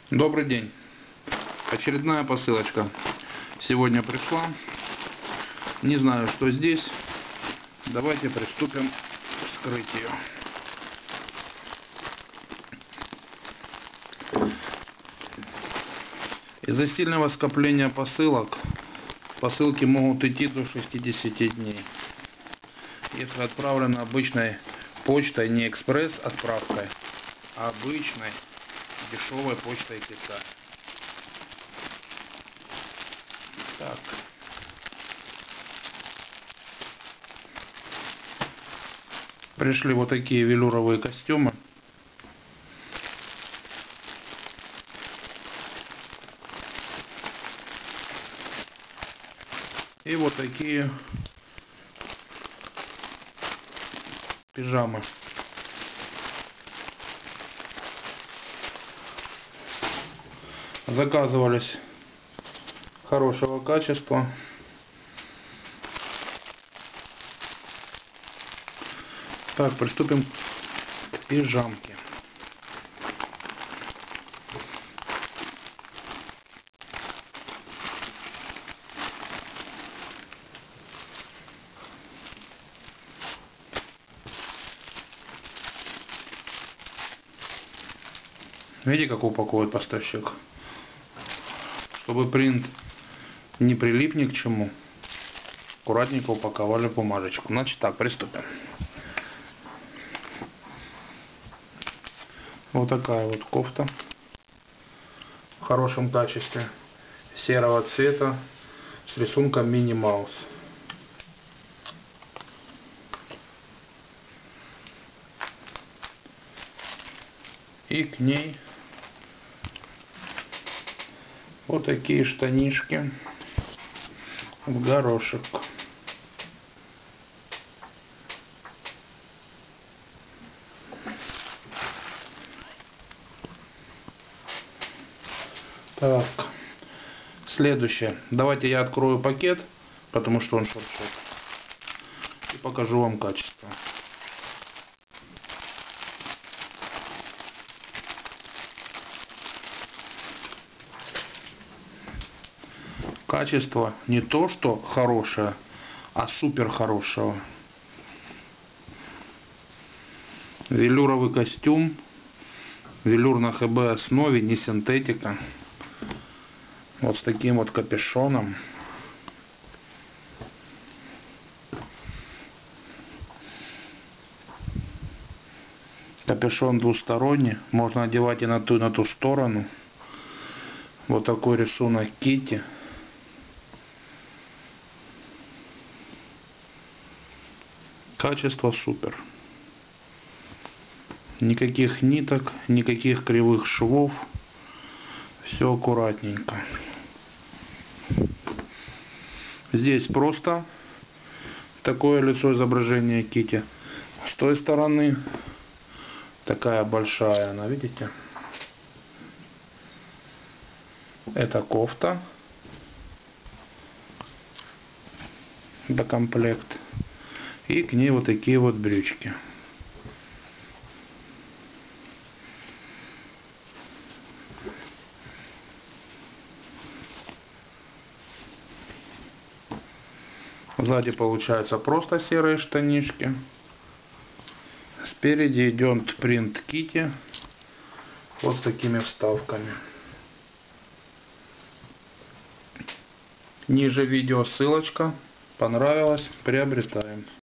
Добрый день. Очередная посылочка сегодня пришла. Не знаю, что здесь. Давайте приступим к вскрытию. Из-за сильного скопления посылок посылки могут идти до 60 дней. Если отправлено обычной почтой, не экспресс отправкой, а обычной дешевой почтой Китая. Так. Пришли вот такие велюровые костюмы. И вот такие пижамы. Заказывались хорошего качества. Так, приступим к пижамке. Видите, как упаковывает поставщик? Чтобы принт не прилип ни к чему, аккуратненько упаковали бумажечку. Значит так, приступим. Вот такая вот кофта в хорошем качестве, серого цвета, с рисунком Мини Маус. И к ней вот такие штанишки в горошек. Так, следующее. Давайте я открою пакет, потому что он шуршит, и покажу вам качество. Качество не то что хорошее, а супер хорошего. Велюровый костюм, велюр на ХБ основе, не синтетика. Вот с таким вот капюшоном. Капюшон двусторонний, можно одевать и на ту сторону. Вот такой рисунок Кити. Качество супер. Никаких ниток, никаких кривых швов. Все аккуратненько. Здесь просто такое лицо изображения Кити. С той стороны такая большая, она, видите? Это кофта. Докомплект. И к ней вот такие вот брючки. Сзади получаются просто серые штанишки. Спереди идет принт Кити. Вот с такими вставками. Ниже видео ссылочка. Понравилось? Приобретаем.